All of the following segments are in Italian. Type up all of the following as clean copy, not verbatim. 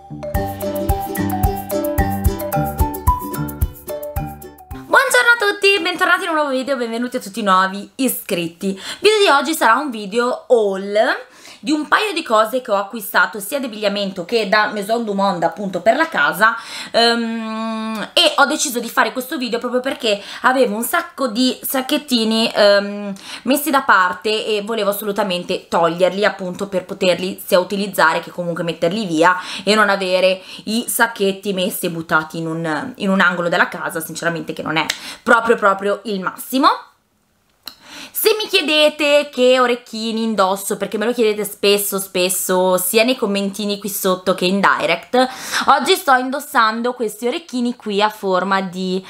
Buongiorno a tutti, bentornati in un nuovo video, benvenuti a tutti i nuovi iscritti. Il video di oggi sarà un video haul di un paio di cose che ho acquistato sia di abbigliamento che da Maison du Monde, appunto, per la casa, e ho deciso di fare questo video proprio perché avevo un sacco di sacchettini messi da parte e volevo assolutamente toglierli, appunto, per poterli sia utilizzare che comunque metterli via e non avere i sacchetti messi e buttati in un angolo della casa, sinceramente, che non è proprio il massimo. Se mi chiedete che orecchini indosso, perché me lo chiedete spesso sia nei commentini qui sotto che in direct, oggi sto indossando questi orecchini qui a forma di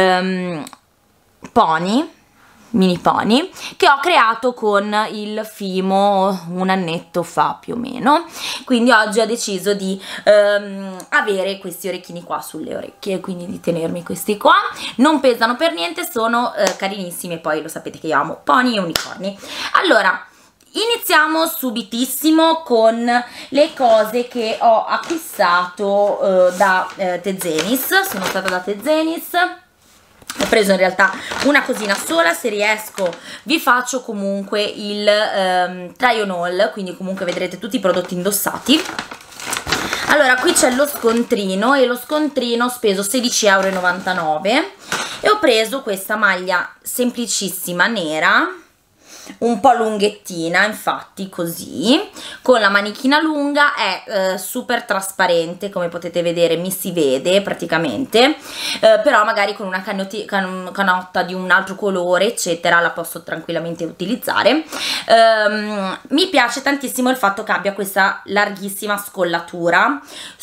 pony, mini pony, che ho creato con il Fimo un annetto fa più o meno. Quindi oggi ho deciso di avere questi orecchini qua sulle orecchie, quindi di tenermi questi qua. Non pesano per niente, sono carinissimi e poi lo sapete che io amo pony e unicorni. Allora, iniziamo subitissimo con le cose che ho acquistato da Tezenis. Sono stata da Tezenis. Ho preso in realtà una cosina sola, se riesco vi faccio comunque il try on haul, quindi comunque vedrete tutti i prodotti indossati. Allora, qui c'è lo scontrino e lo scontrino ho speso 16,99 € e ho preso questa maglia semplicissima nera, un po' lunghettina, infatti, così, con la manichina lunga, è super trasparente, come potete vedere, mi si vede praticamente, però magari con una canotta di un altro colore, eccetera, la posso tranquillamente utilizzare. Mi piace tantissimo il fatto che abbia questa larghissima scollatura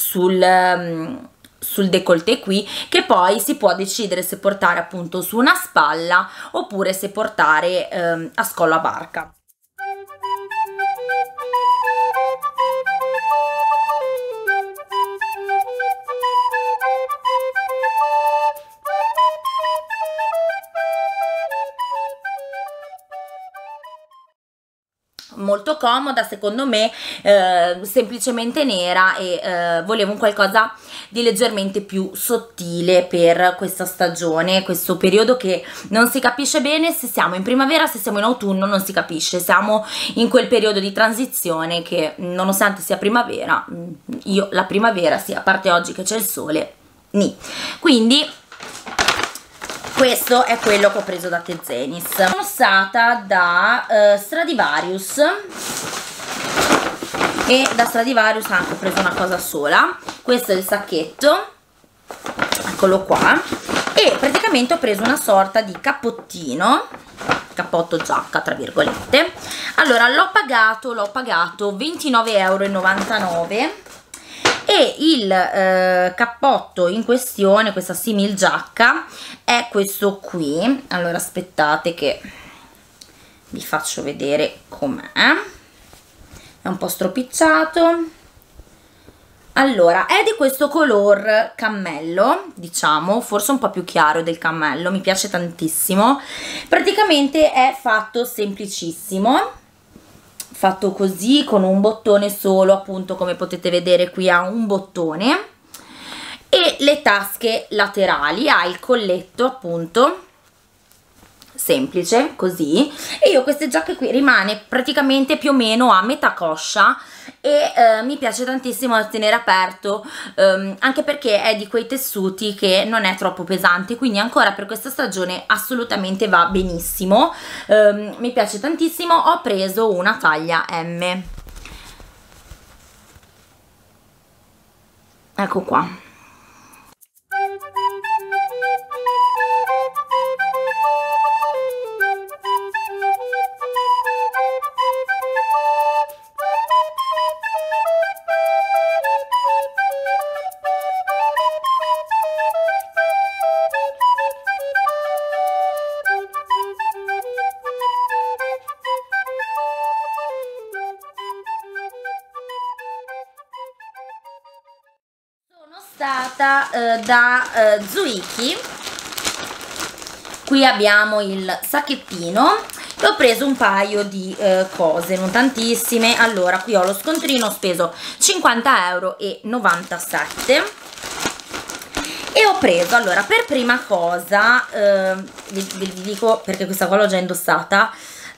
sul décolleté qui, che poi si può decidere se portare appunto su una spalla oppure se portare a scollo a barca. Molto comoda secondo me, semplicemente nera, e volevo un qualcosa di leggermente più sottile per questa stagione, questo periodo che non si capisce bene se siamo in primavera, se siamo in autunno, non si capisce, siamo in quel periodo di transizione che nonostante sia primavera, io la primavera, sì, a parte oggi che c'è il sole, quindi questo è quello che ho preso da Tezenis. Sono stata da Stradivarius e da Stradivarius anche ho preso una cosa sola. Questo è il sacchetto, eccolo qua, e praticamente ho preso una sorta di cappottino, cappotto giacca tra virgolette. Allora l'ho pagato 29,99 € e il cappotto in questione, questa simil giacca, è questo qui. Allora aspettate che vi faccio vedere com'è, è un po' stropicciato. Allora, è di questo color cammello, diciamo, forse un po' più chiaro del cammello, mi piace tantissimo. Praticamente è fatto semplicissimo, fatto così con un bottone solo, appunto, come potete vedere qui ha un bottone e le tasche laterali, ha il colletto appunto semplice così, e io queste giacche qui rimane praticamente più o meno a metà coscia e mi piace tantissimo da tenere aperto, anche perché è di quei tessuti che non è troppo pesante, quindi ancora per questa stagione assolutamente va benissimo. Mi piace tantissimo. Ho preso una taglia M, ecco qua. stata da Zuiki. Qui abbiamo il sacchettino e ho preso un paio di cose, non tantissime. Allora, qui ho lo scontrino, ho speso 50,97 € e ho preso, allora, per prima cosa vi dico perché questa qua l'ho già indossata,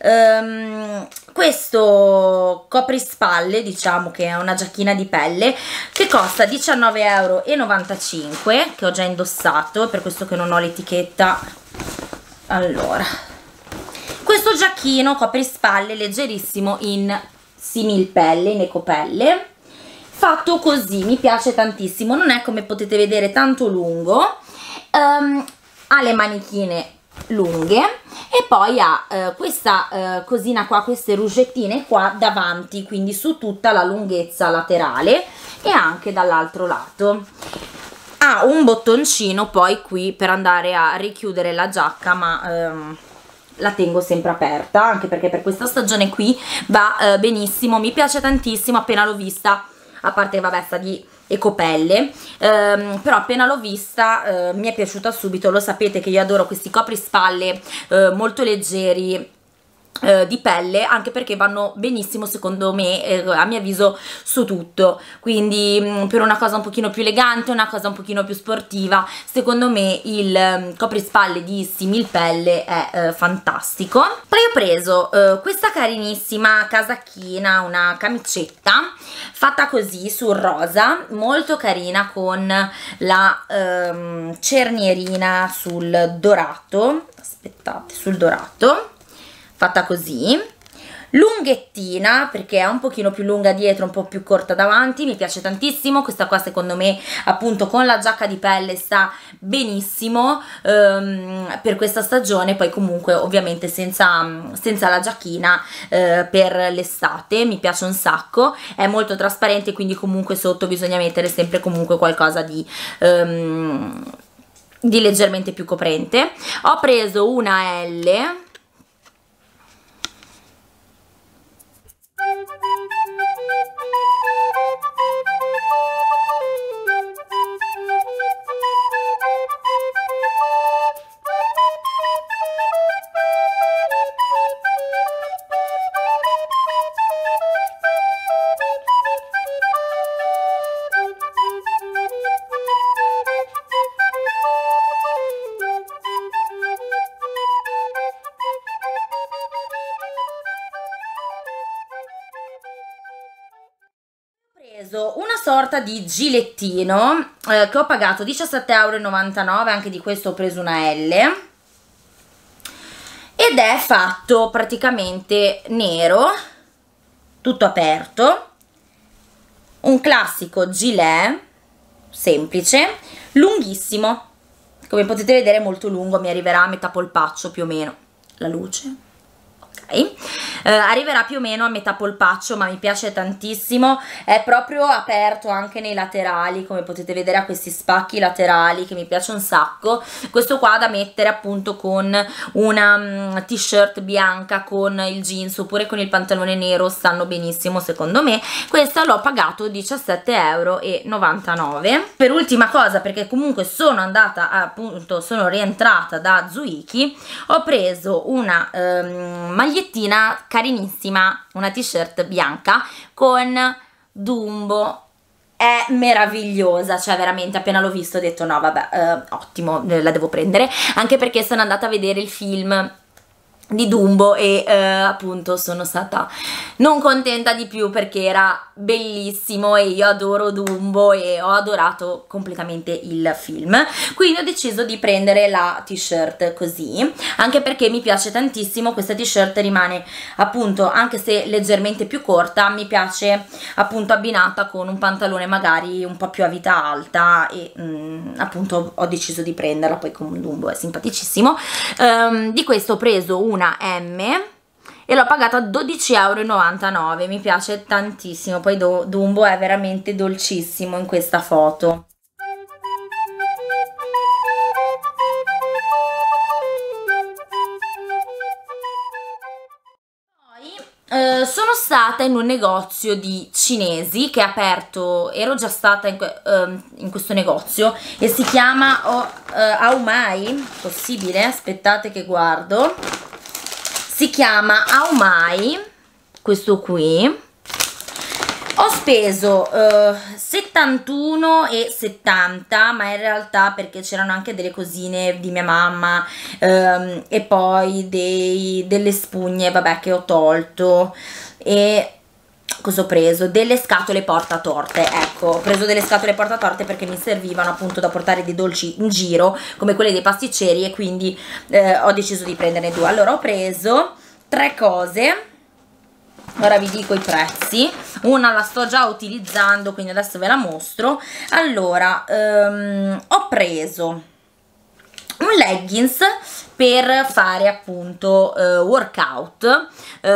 questo coprispalle, diciamo che è una giacchina di pelle che costa 19,95 €, che ho già indossato, per questo che non ho l'etichetta. Allora, questo giacchino coprispalle leggerissimo in similpelle, in ecopelle, fatto così, mi piace tantissimo, non è, come potete vedere, tanto lungo, ha le manichine lunghe e poi ha questa cosina qua, queste rugettine qua davanti, quindi su tutta la lunghezza laterale e anche dall'altro lato. Ha un bottoncino poi qui per andare a richiudere la giacca, ma la tengo sempre aperta, anche perché per questa stagione qui va benissimo, mi piace tantissimo. Appena l'ho vista, a parte vabbè sta di ecopelle, però appena l'ho vista mi è piaciuta subito. Lo sapete che io adoro questi coprispalle molto leggeri di pelle, anche perché vanno benissimo secondo me, a mio avviso, su tutto. Quindi per una cosa un pochino più elegante, una cosa un pochino più sportiva, secondo me il coprispalle di similpelle è fantastico. Poi ho preso questa carinissima casacchina, una camicetta fatta così sul rosa, molto carina, con la cernierina sul dorato, aspettate, sul dorato, fatta così, lunghettina perché è un pochino più lunga dietro, un po' più corta davanti, mi piace tantissimo. Questa qua secondo me appunto con la giacca di pelle sta benissimo per questa stagione. Poi comunque ovviamente senza la giacchina per l'estate mi piace un sacco, è molto trasparente, quindi comunque sotto bisogna mettere sempre comunque qualcosa di leggermente più coprente. Ho preso una L, una sorta di gilettino che ho pagato 17,99 €, anche di questo ho preso una L, ed è fatto praticamente nero, tutto aperto, un classico gilet semplice, lunghissimo, come potete vedere molto lungo, mi arriverà a metà polpaccio più o meno, la luce, ok, arriverà più o meno a metà polpaccio, ma mi piace tantissimo. È proprio aperto anche nei laterali, come potete vedere ha questi spacchi laterali che mi piace un sacco. Questo qua da mettere appunto con una t-shirt bianca, con il jeans oppure con il pantalone nero, stanno benissimo secondo me. Questa l'ho pagato 17,99 €. Per ultima cosa, perché comunque sono andata appunto, sono rientrata da Zuiki, ho preso una magliettina carinissima, una t-shirt bianca con Dumbo. È meravigliosa, cioè veramente appena l'ho visto ho detto no vabbè, ottimo, la devo prendere, anche perché sono andata a vedere il film di Dumbo e appunto sono stata non contenta di più perché era bellissimo e io adoro Dumbo e ho adorato completamente il film, quindi ho deciso di prendere la t-shirt così, anche perché mi piace tantissimo. Questa t-shirt rimane appunto, anche se leggermente più corta, mi piace appunto abbinata con un pantalone magari un po' più a vita alta e appunto ho deciso di prenderla. Poi con Dumbo è simpaticissimo. Di questo ho preso una M e l'ho pagata 12,99 €, mi piace tantissimo. Poi Dumbo è veramente dolcissimo in questa foto. Sono stata in un negozio di cinesi che è aperto, ero già stata in questo negozio e si chiama Aomai, possibile? Aspettate che guardo. si chiama Aomai, questo qui. Ho speso 71,70, ma in realtà perché c'erano anche delle cosine di mia mamma e poi delle spugne, vabbè, che ho tolto. E cosa ho preso? Delle scatole portatorte. Ecco, ho preso delle scatole portatorte perché mi servivano appunto da portare dei dolci in giro come quelle dei pasticceri, e quindi ho deciso di prenderne due. Allora ho preso 3 cose. Ora vi dico i prezzi. Una la sto già utilizzando, quindi adesso ve la mostro. Allora ho preso un leggings per fare appunto workout.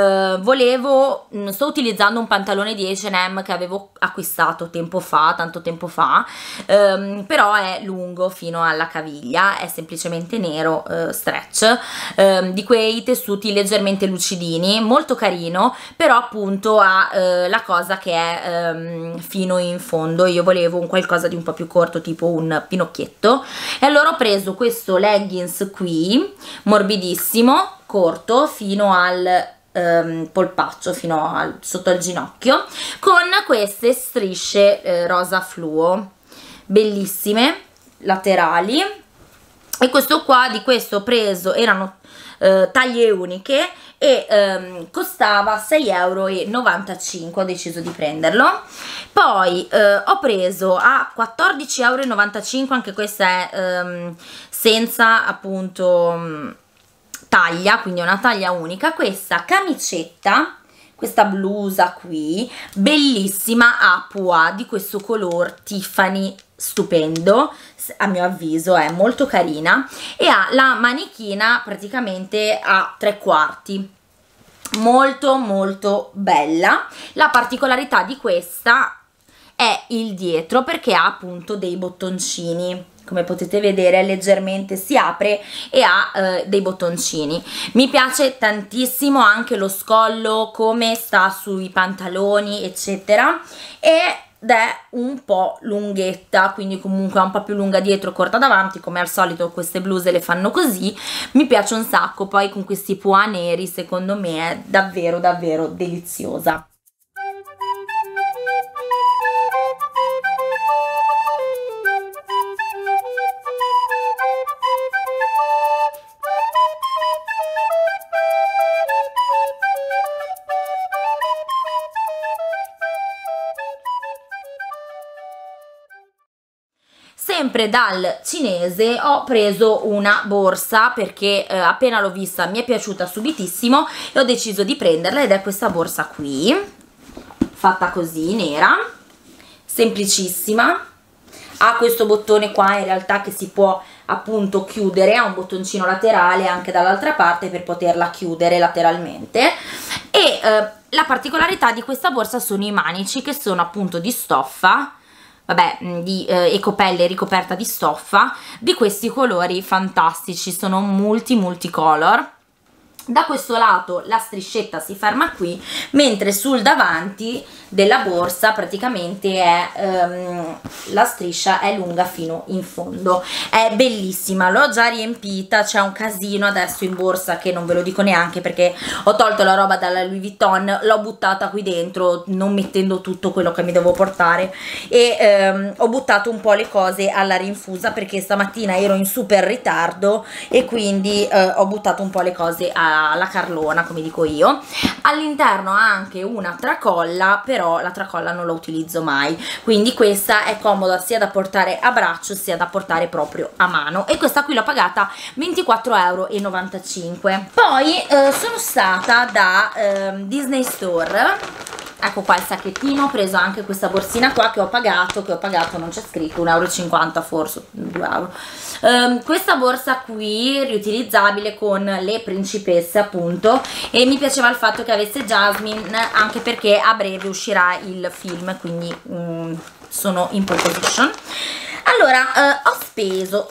Sto utilizzando un pantalone di H&M che avevo acquistato tempo fa, tanto tempo fa, però è lungo fino alla caviglia, è semplicemente nero, stretch, di quei tessuti leggermente lucidini, molto carino, però appunto ha la cosa che è fino in fondo. Io volevo un qualcosa di un po' più corto, tipo un pinocchietto, e allora ho preso questo leggings qui, morbidissimo, corto fino al polpaccio, fino sotto al ginocchio, con queste strisce rosa fluo bellissime laterali. E questo qua, di questo ho preso, erano taglie uniche e costava 6,95 €. Ho deciso di prenderlo. Poi ho preso a 14,95 €, anche questa è senza appunto taglia, quindi è una taglia unica, questa camicetta, questa blusa qui, bellissima, a pois, di questo color Tiffany stupendo, a mio avviso è molto carina, e ha la manichina praticamente a 3/4, molto molto bella. La particolarità di questa è il dietro, perché ha appunto dei bottoncini, come potete vedere leggermente si apre e ha dei bottoncini. Mi piace tantissimo anche lo scollo, come sta sui pantaloni eccetera, ed è un po' lunghetta, quindi comunque è un po' più lunga dietro, corta davanti, come al solito queste bluse le fanno così. Mi piace un sacco, poi con questi pois neri secondo me è davvero davvero deliziosa. Sempre dal cinese ho preso una borsa perché appena l'ho vista mi è piaciuta subitissimo e ho deciso di prenderla, ed è questa borsa qui, fatta così, nera, semplicissima. Ha questo bottone qua in realtà che si può appunto chiudere, ha un bottoncino laterale anche dall'altra parte per poterla chiudere lateralmente, e la particolarità di questa borsa sono i manici, che sono appunto di stoffa, vabbè, di ecopelle ricoperta di stoffa, di questi colori fantastici, sono multicolor. Da questo lato la striscetta si ferma qui, mentre sul davanti della borsa praticamente è la striscia è lunga fino in fondo. È bellissima, l'ho già riempita, c'è un casino adesso in borsa che non ve lo dico neanche, perché ho tolto la roba dalla Louis Vuitton, l'ho buttata qui dentro non mettendo tutto quello che mi devo portare, e ho buttato un po' le cose alla rinfusa perché stamattina ero in super ritardo, e quindi ho buttato un po' le cose alla carlona, come dico io. All'interno ha anche una tracolla, però la tracolla non la utilizzo mai, quindi questa è comoda sia da portare a braccio sia da portare proprio a mano, e questa qui l'ho pagata 24,95 €. Poi sono stata da Disney Store, ecco qua il sacchettino, ho preso anche questa borsina qua che ho pagato non c'è scritto, 1,50 € forse, 2 €. Questa borsa qui riutilizzabile con le principesse appunto, e mi piaceva il fatto che avesse Jasmine, anche perché a breve uscirà il film, quindi sono in pole position. Allora ho speso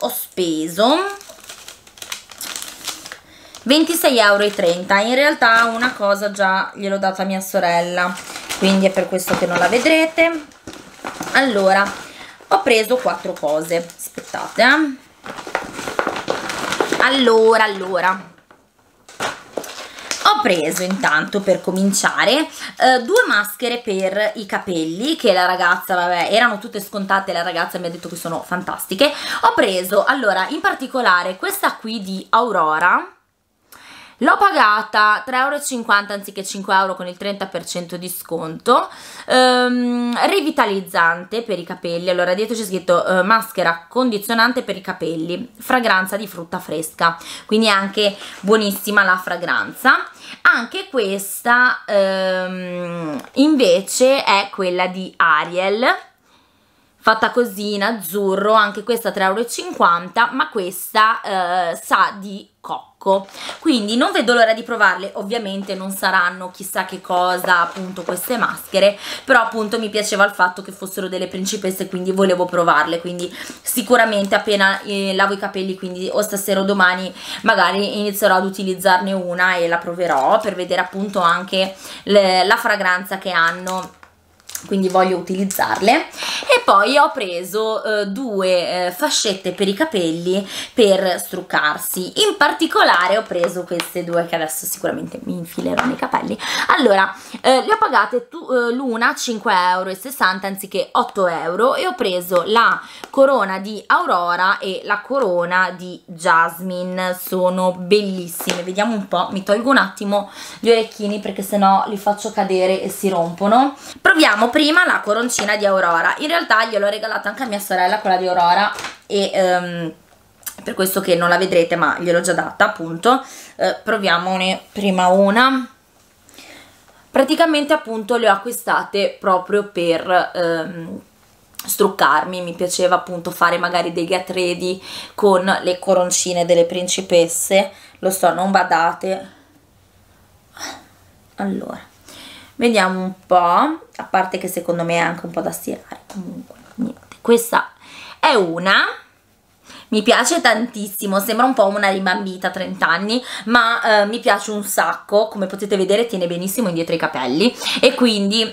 26,30 €. In realtà una cosa già gliel'ho data a mia sorella, quindi è per questo che non la vedrete. Allora ho preso 4 cose, aspettate, allora Ho preso intanto, per cominciare, due maschere per i capelli che la ragazza, vabbè, erano tutte scontate, la ragazza mi ha detto che sono fantastiche. Ho preso, allora, in particolare questa qui di Aurora. L'ho pagata 3,50 € anziché 5 € con il 30% di sconto. Rivitalizzante per i capelli. Allora dietro c'è scritto maschera condizionante per i capelli, fragranza di frutta fresca, quindi è anche buonissima la fragranza. Anche questa invece è quella di Ariel, fatta così in azzurro, anche questa 3,50 €, ma questa sa di cocco, quindi non vedo l'ora di provarle. Ovviamente non saranno chissà che cosa appunto queste maschere, però appunto mi piaceva il fatto che fossero delle principesse, quindi volevo provarle, quindi sicuramente appena lavo i capelli, quindi o stasera o domani magari inizierò ad utilizzarne una e la proverò per vedere appunto anche la fragranza che hanno, quindi voglio utilizzarle. E poi ho preso due fascette per i capelli per struccarsi. In particolare ho preso queste due che adesso sicuramente mi infilerò nei capelli. Allora le ho pagate l'una 5,60 € anziché 8 € e ho preso la corona di Aurora e la corona di Jasmine. Sono bellissime, vediamo un po', mi tolgo un attimo gli orecchini perché sennò li faccio cadere e si rompono. Proviamo prima la coroncina di Aurora. In realtà gliel'ho regalata anche a mia sorella quella di Aurora e per questo che non la vedrete, ma gliel'ho già data appunto. Proviamone prima una. Praticamente appunto le ho acquistate proprio per struccarmi. Mi piaceva appunto fare magari dei get ready con le coroncine delle principesse. Lo so, non badate. Allora vediamo un po', a parte che secondo me è anche un po' da stirare. Comunque niente, questa è una, mi piace tantissimo, sembra un po' una rimbambita a 30 anni, ma mi piace un sacco. Come potete vedere tiene benissimo indietro i capelli e quindi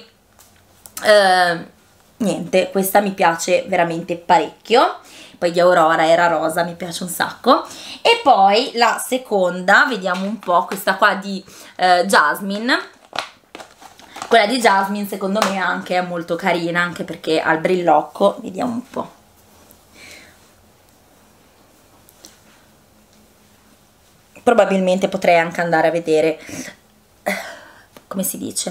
niente, questa mi piace veramente parecchio. Poi di Aurora era rosa, mi piace un sacco. E poi la seconda, vediamo un po', questa qua di Jasmine. Quella di Jasmine secondo me anche è molto carina, anche perché ha il brillocco. Vediamo un po'. Probabilmente potrei anche andare a vedere, come si dice,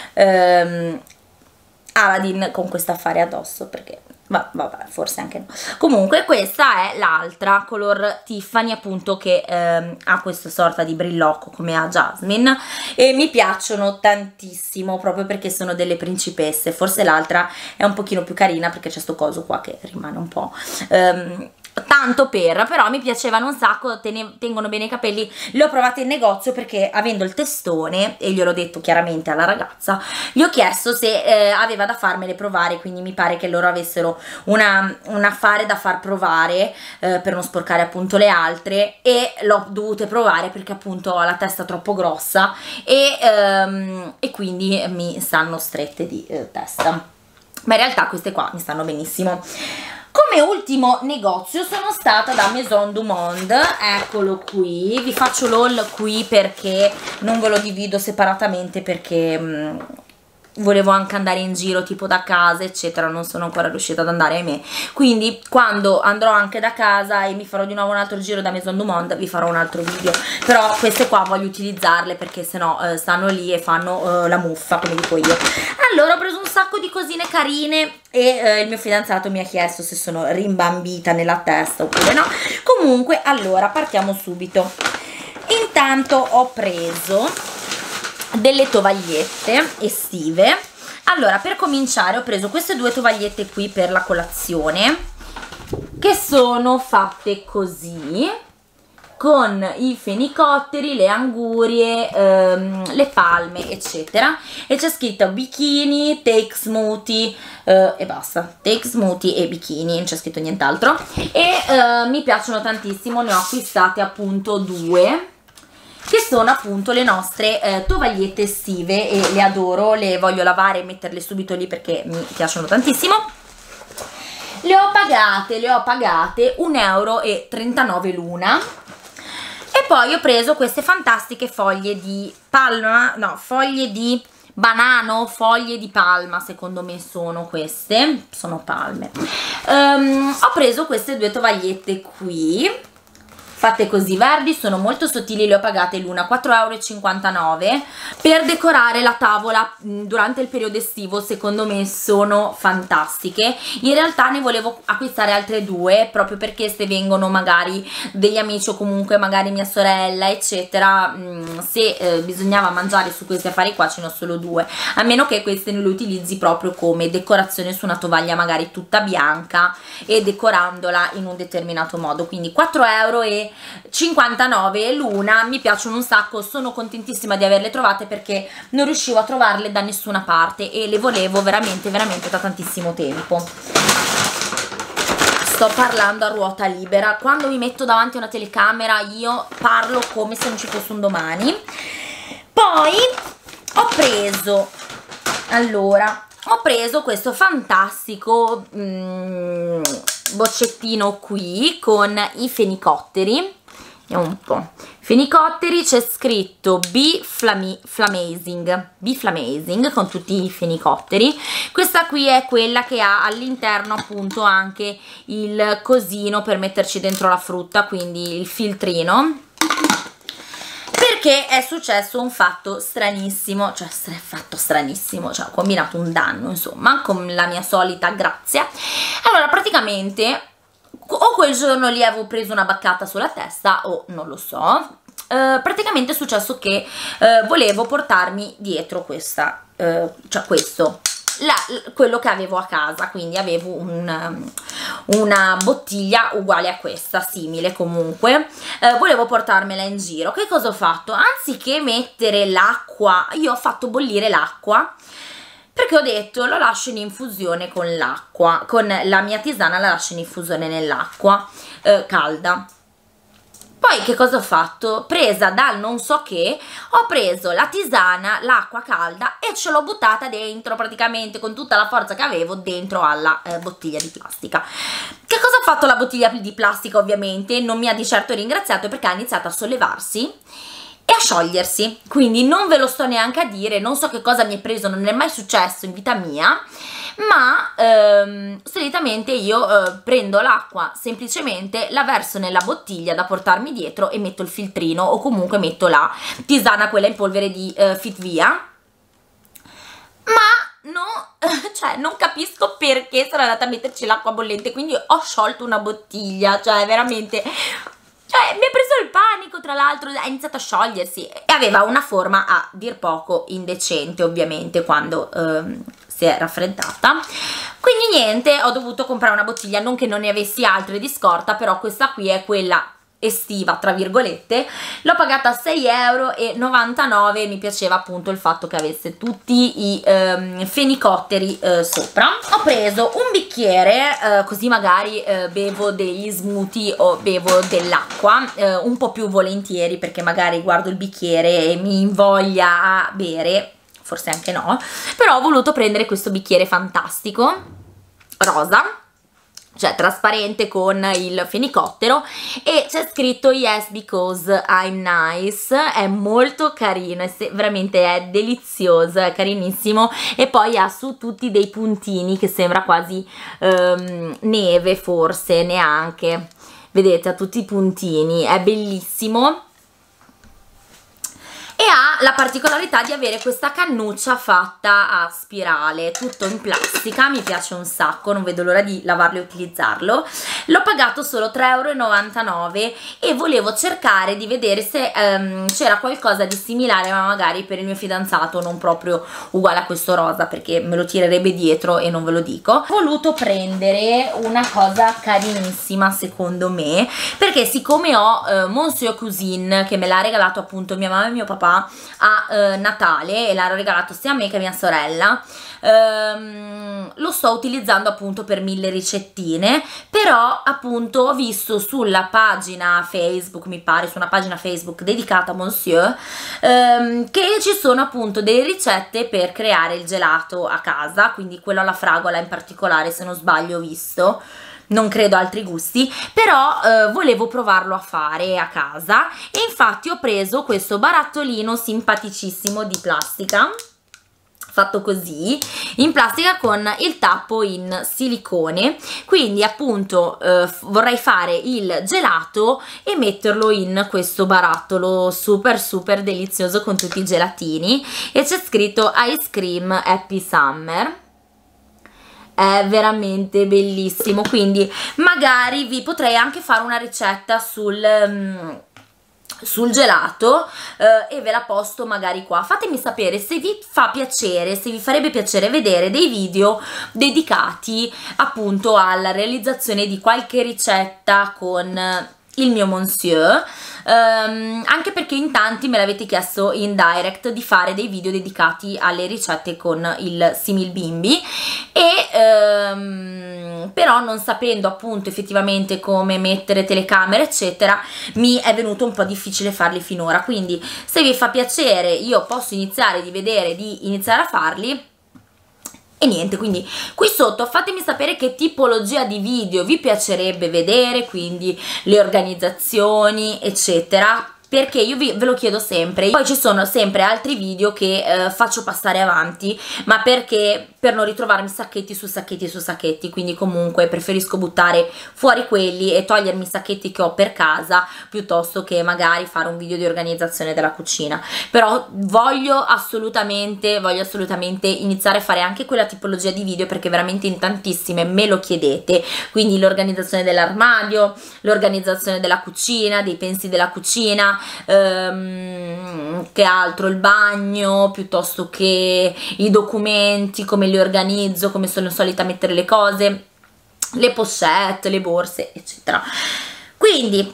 Aladdin con questo affare addosso, perché vabbè, forse anche no. Comunque questa è l'altra color Tiffany appunto, che ha questa sorta di brillocco come ha Jasmine e mi piacciono tantissimo proprio perché sono delle principesse. Forse l'altra è un pochino più carina perché c'è sto coso qua che rimane un po' tanto però mi piacevano un sacco, tengono bene i capelli. Le ho provate in negozio perché avendo il testone, e gliel'ho detto chiaramente alla ragazza, gli ho chiesto se aveva da farmele provare, quindi mi pare che loro avessero un affare da far provare per non sporcare appunto le altre, e l'ho dovute provare perché appunto ho la testa troppo grossa e quindi mi stanno strette di testa, ma in realtà queste qua mi stanno benissimo. Come ultimo negozio sono stata da Maison du Monde, eccolo qui, vi faccio l'haul qui perché non ve lo divido separatamente perché volevo anche andare in giro tipo da casa eccetera, non sono ancora riuscita ad andare, ahimè, quindi quando andrò anche da casa e mi farò di nuovo un altro giro da Maison du Monde vi farò un altro video, però queste qua voglio utilizzarle perché sennò stanno lì e fanno la muffa, come dico io. Allora ho preso un sacco di cosine carine e il mio fidanzato mi ha chiesto se sono rimbambita nella testa oppure no. Comunque allora partiamo subito. Intanto ho preso delle tovagliette estive. Allora, per cominciare ho preso queste due tovagliette qui per la colazione, che sono fatte così, con i fenicotteri, le angurie, le palme eccetera, e c'è scritto bikini, take smoothie e basta, take smoothie e bikini, non c'è scritto nient'altro, e mi piacciono tantissimo. Ne ho acquistate appunto due, che sono appunto le nostre tovagliette estive, e le adoro, le voglio lavare e metterle subito lì perché mi piacciono tantissimo. Le ho pagate 1,39 € l'una. E poi ho preso queste fantastiche foglie di palma, no, foglie di banano, foglie di palma, secondo me sono queste, sono palme. Ho preso queste due tovagliette qui, fatte così verdi, sono molto sottili, le ho pagate l'una 4,59 € per decorare la tavola durante il periodo estivo. Secondo me sono fantastiche. In realtà ne volevo acquistare altre due, proprio perché se vengono magari degli amici o comunque magari mia sorella eccetera, se bisognava mangiare su questi affari qua, ce ne ho solo due, a meno che queste non le utilizzi proprio come decorazione su una tovaglia magari tutta bianca e decorandola in un determinato modo. Quindi 4,59 € l'una, mi piacciono un sacco, sono contentissima di averle trovate perché non riuscivo a trovarle da nessuna parte e le volevo veramente da tantissimo tempo. Sto parlando a ruota libera, quando mi metto davanti a una telecamera io parlo come se non ci fosse un domani. Poi ho preso, allora, ho preso questo fantastico boccettino qui con i fenicotteri. Vediamo un po'. Fenicotteri, c'è scritto Biflamazing con tutti i fenicotteri. Questa qui è quella che ha all'interno appunto anche il cosino per metterci dentro la frutta, quindi il filtrino. Perché è successo un fatto stranissimo, cioè ho combinato un danno, insomma, con la mia solita grazia. Allora, praticamente, o quel giorno lì avevo preso una baccata sulla testa, o non lo so. Praticamente è successo che volevo portarmi dietro questa, cioè questo, quello che avevo a casa, quindi avevo una bottiglia uguale a questa, simile comunque, volevo portarmela in giro. Che cosa ho fatto? Anziché mettere l'acqua, io ho fatto bollire l'acqua, perché ho detto lo lascio in infusione con l'acqua, con la mia tisana la lascio in infusione nell'acqua calda. Poi che cosa ho fatto? Presa dal non so che, ho preso la tisana, l'acqua calda e ce l'ho buttata dentro praticamente con tutta la forza che avevo dentro alla bottiglia di plastica. Che cosa ha fatto la bottiglia di plastica? Ovviamente non mi ha di certo ringraziato, perché ha iniziato a sollevarsi e a sciogliersi, quindi non ve lo sto neanche a dire, non so che cosa mi è preso, non è mai successo in vita mia, ma solitamente io prendo l'acqua, semplicemente la verso nella bottiglia da portarmi dietro e metto il filtrino, o comunque metto la tisana, quella in polvere di Fitvia, ma no, cioè non capisco perché sono andata a metterci l'acqua bollente, quindi ho sciolto una bottiglia, cioè veramente... Cioè, mi ha preso il panico, tra l'altro, ha iniziato a sciogliersi e aveva una forma a dir poco indecente, ovviamente, quando si è raffreddata. Quindi niente, ho dovuto comprare una bottiglia, non che non ne avessi altre di scorta, però questa qui è quella estiva, tra virgolette. L'ho pagata 6,99 €, mi piaceva appunto il fatto che avesse tutti i fenicotteri sopra. Ho preso un bicchiere, così magari bevo degli smoothie o bevo dell'acqua un po' più volentieri, perché magari guardo il bicchiere e mi invoglia a bere, forse anche no, però ho voluto prendere questo bicchiere fantastico, rosa, cioè trasparente, con il fenicottero, e c'è scritto yes because I'm nice. È molto carino, veramente è delizioso, è carinissimo, e poi ha su tutti dei puntini che sembra quasi neve, forse neanche, vedete, ha tutti i puntini, è bellissimo. E ha la particolarità di avere questa cannuccia fatta a spirale, tutto in plastica, mi piace un sacco, non vedo l'ora di lavarlo e utilizzarlo. L'ho pagato solo 3,99 € e volevo cercare di vedere se c'era qualcosa di similare, ma magari per il mio fidanzato, non proprio uguale a questo rosa, perché me lo tirerebbe dietro e non ve lo dico. Ho voluto prendere una cosa carinissima secondo me, perché siccome ho Monsieur Cuisine, che me l'ha regalato appunto mia mamma e mio papà a Natale, e l'ha regalato sia a me che a mia sorella, lo sto utilizzando appunto per 1000 ricettine, però però appunto ho visto sulla pagina Facebook, mi pare, su una pagina Facebook dedicata a Monsieur, che ci sono appunto delle ricette per creare il gelato a casa, quindi quello alla fragola in particolare, se non sbaglio ho visto, non credo altri gusti, però volevo provarlo a fare a casa, e infatti ho preso questo barattolino simpaticissimo di plastica, fatto così, in plastica con il tappo in silicone. Quindi appunto vorrei fare il gelato e metterlo in questo barattolo super delizioso con tutti i gelatini, e c'è scritto Ice Cream Happy Summer. È veramente bellissimo, quindi magari vi potrei anche fare una ricetta sul gelato e ve la posto magari qua. Fatemi sapere se vi fa piacere, se vi farebbe piacere vedere dei video dedicati appunto alla realizzazione di qualche ricetta con il mio Monsieur, anche perché in tanti me l'avete chiesto in direct di fare dei video dedicati alle ricette con il simil bimbi, e però non sapendo appunto effettivamente come mettere telecamere eccetera, mi è venuto un po' difficile farli finora. Quindi se vi fa piacere io posso iniziare di iniziare a farli. E niente, quindi qui sotto fatemi sapere che tipologia di video vi piacerebbe vedere, quindi le organizzazioni eccetera, perché io ve lo chiedo sempre. Poi ci sono sempre altri video che faccio passare avanti, ma perché per non ritrovarmi sacchetti su sacchetti su sacchetti, quindi comunque preferisco buttare fuori quelli e togliermi i sacchetti che ho per casa, piuttosto che magari fare un video di organizzazione della cucina. Però voglio assolutamente iniziare a fare anche quella tipologia di video, perché veramente in tantissime me lo chiedete, quindi l'organizzazione dell'armadio, l'organizzazione della cucina, dei pensi della cucina, che altro, il bagno, piuttosto che i documenti, come li organizzo, come sono solita mettere le cose, le pochette, le borse eccetera. Quindi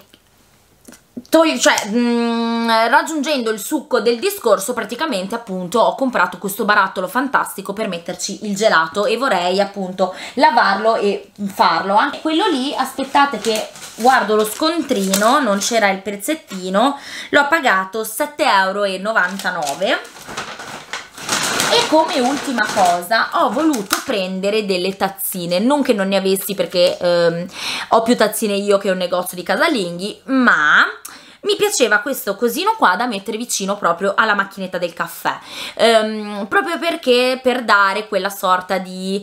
raggiungendo il succo del discorso, praticamente appunto ho comprato questo barattolo fantastico per metterci il gelato e vorrei appunto lavarlo e farlo. Anche quello lì, aspettate che guardo lo scontrino, non c'era il pezzettino, l'ho pagato 7,99 €. E come ultima cosa ho voluto prendere delle tazzine, non che non ne avessi, perché ho più tazzine io che un negozio di casalinghi, ma mi piaceva questo cosino qua da mettere vicino proprio alla macchinetta del caffè, proprio perché per dare quella sorta di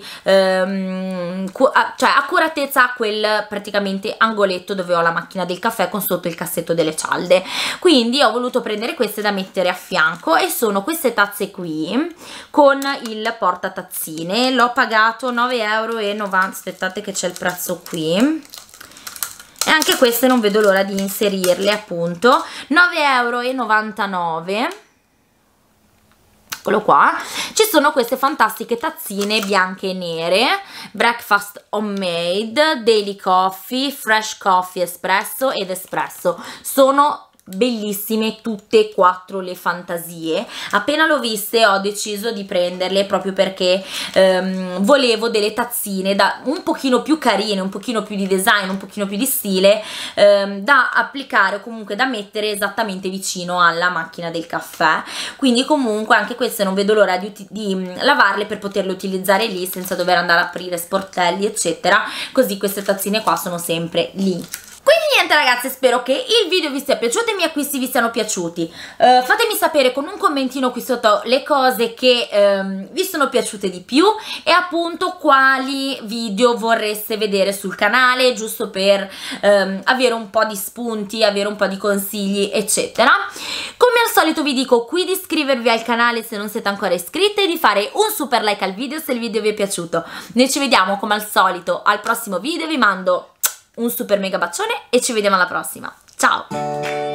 accuratezza a quel praticamente angoletto dove ho la macchina del caffè con sotto il cassetto delle cialde. Quindi ho voluto prendere queste da mettere a fianco, e sono queste tazze qui con il portatazzine. L'ho pagato 9,90 €, aspettate che c'è il prezzo qui, e anche queste non vedo l'ora di inserirle, appunto 9,99 €. Eccolo qua, ci sono queste fantastiche tazzine bianche e nere, Breakfast Homemade, Daily Coffee, Fresh Coffee Espresso ed Espresso. Sono bellissime tutte e quattro le fantasie. Appena l'ho viste ho deciso di prenderle, proprio perché volevo delle tazzine un pochino più carine, un pochino più di design, un pochino più di stile, da applicare o comunque da mettere esattamente vicino alla macchina del caffè. Quindi comunque anche queste non vedo l'ora di lavarle per poterle utilizzare lì senza dover andare a aprire sportelli eccetera, così queste tazzine qua sono sempre lì. Quindi niente ragazze, spero che il video vi sia piaciuto e i miei acquisti vi siano piaciuti. Fatemi sapere con un commentino qui sotto le cose che vi sono piaciute di più, e appunto quali video vorreste vedere sul canale, giusto per avere un po' di spunti, avere un po' di consigli eccetera. Come al solito vi dico qui di iscrivervi al canale se non siete ancora iscritti e di fare un super like al video se il video vi è piaciuto. Noi ci vediamo come al solito al prossimo video, vi mando un super mega bacione e ci vediamo alla prossima. Ciao!